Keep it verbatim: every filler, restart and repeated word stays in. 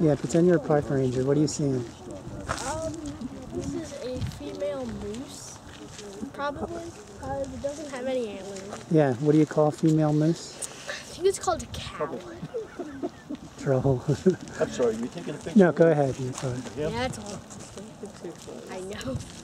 Yeah, pretend you're a park ranger. What are you seeing? Um, this is a female moose, probably, because it doesn't have any antlers. Yeah, what do you call female moose? I think it's called a cow. Troll. I'm sorry, you taking a picture? No, go ahead. You go ahead. Yeah, that's all. I know.